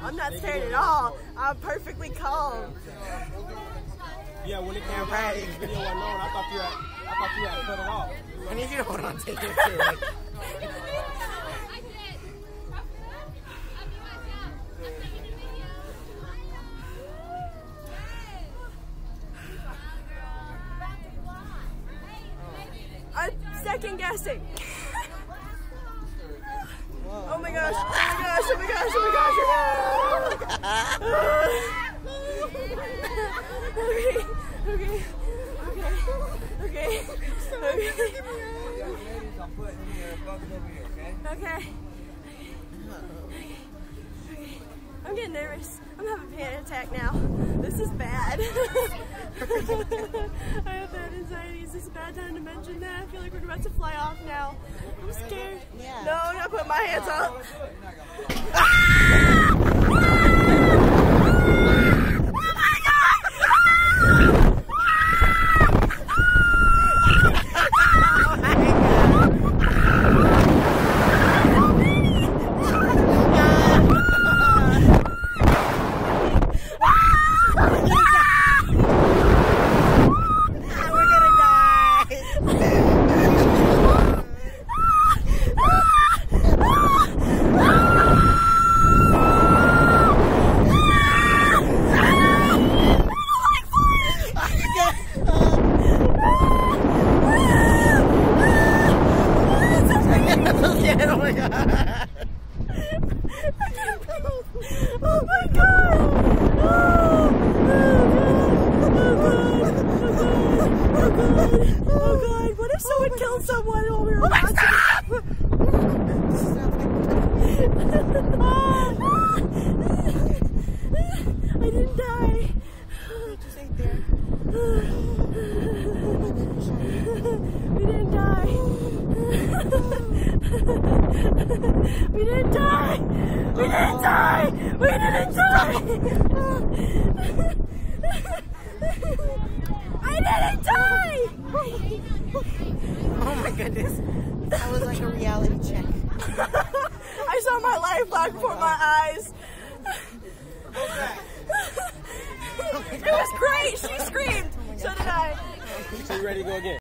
I'm not scared at all. I'm perfectly calm. Yeah, when it came down, the video wasn't on. I thought you had cut it off. I need you to hold on to it too. I'm second guessing. Oh my gosh, oh my gosh, oh my gosh, oh my gosh. Okay. I'm getting nervous. I'm having a panic attack now. This is bad. I have bad anxiety. Is this a bad time to mention that? I feel like we're about to fly off now. I'm scared. Yeah. No, I'm not putting my hands up. Oh my god! Oh my god! Oh god! What if someone killed someone while we were watching? I didn't die. Just ain't there. We didn't die. We didn't die! We didn't die! We didn't die! I didn't die! Oh my goodness. That was like a reality check. I saw my life back before my eyes. It was great! She screamed! So did I. So you ready to go again?